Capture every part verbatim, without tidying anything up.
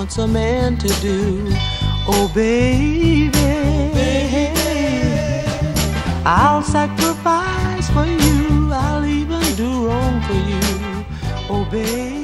wants a man to do. Oh baby, baby, I'll sacrifice for you, I'll even do wrong for you. Oh baby.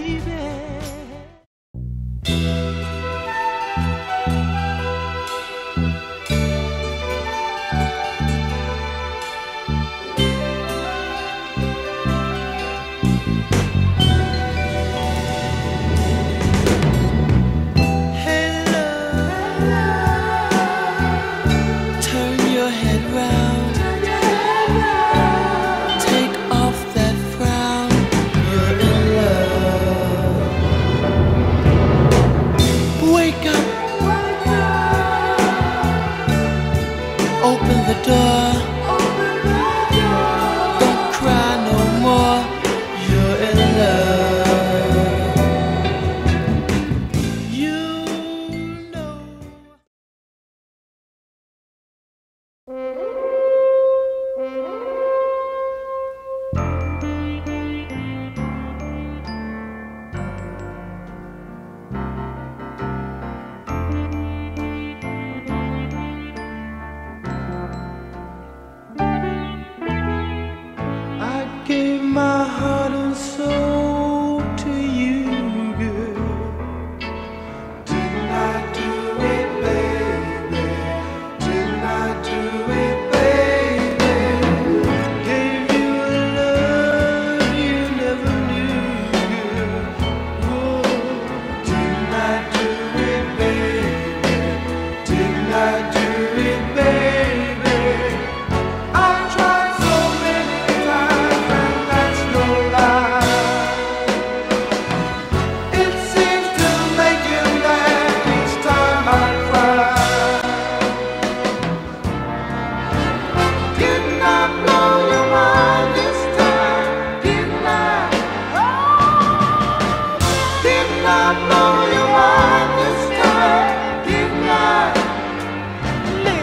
Open the door. Don't cry no more. You're in love. You know. My heart and soul to you, girl. Didn't I do it, baby? Didn't I do it, baby? Gave you a love you never knew, girl. Oh, didn't I do it, baby? Didn't I do it?